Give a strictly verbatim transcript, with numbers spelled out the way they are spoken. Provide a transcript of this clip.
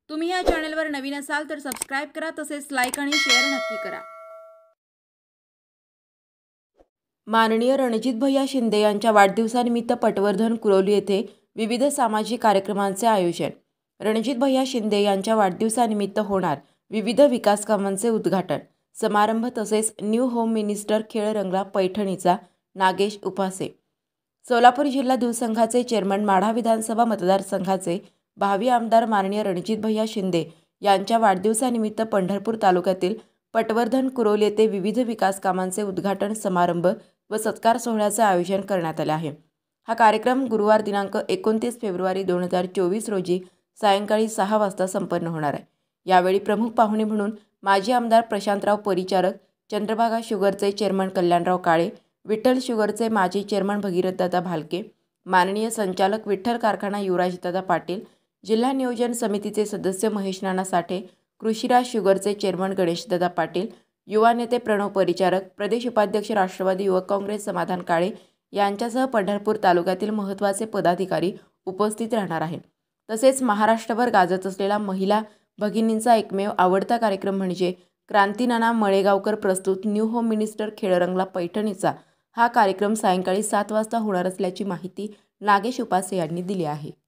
तुम्ही या चॅनलवर नवीन असाल तर सबस्क्राइब करा, तसेच लाईक आणि शेअर नक्की करा। माननीय रणजित भैया शिंदे यांच्या वाढदिवसानिमित्त पटवर्धन कुरोली येथे विविध सामाजिक कार्यक्रमांचे आयोजन। रणजित भैया शिंदे यांच्या वाढदिवसानिमित्त होणार विविध विकास कामांचे उद्घाटन समारंभ तसेच न्यू होम मिनिस्टर खेळ रंगला पैठणीचा नागेश उपासे। सोलापूर जिल्हा दूध संघाचे चेअरमन माढा विधानसभा मतदारसंघाचे भावी आमदार माननीय रणजित भैया शिंदे यांच्या वाढदिवसानिमित्त पंढरपूर तालुक्यातील पटवर्धन कुरोली येथे विविध विकास कामांचे उद्घाटन समारंभ व सत्कार सोहळ्याचे आयोजन करण्यात आले आहे। हा कार्यक्रम गुरुवार दिनांक एकोणतीस फेब्रुवारी दोन हजार चोवीस रोजी सायंकाळी सहा वाजता संपन्न होणार आहे। यावेळी प्रमुख पाहुणे म्हणून माजी आमदार प्रशांतराव परिचारक, चंद्रभागा शुगरचे चेअरमन कल्याणराव काळे, विठ्ठल शुगरचे माजी चेअरमन भगीरथदादा भालके, माननीय संचालक विठ्ठल कारखाना युवराजदादा पाटील, जिल्हा नियोजन समितीचे सदस्य महेश नाना साठे, कृषीराज शुगरचे चेअरमन गणेशदादा पाटील, युवा नेते प्रणव परिचारक, प्रदेश उपाध्यक्ष राष्ट्रवादी युवक काँग्रेस समाधान काळे यांच्यासह पंढरपूर तालुक्यातील महत्त्वाचे पदाधिकारी उपस्थित राहणार आहेत। तसेच महाराष्ट्रभर गाजत असलेला महिला भगिनींचा एकमेव आवडता कार्यक्रम म्हणजे क्रांतीनाना मळेगावकर प्रस्तुत न्यू होम मिनिस्टर खेळ रंगला पैठणीचा हा कार्यक्रम सायंकाळी सात वाजता होणार असल्याची माहिती नागेश उपासे यांनी दिली आहे।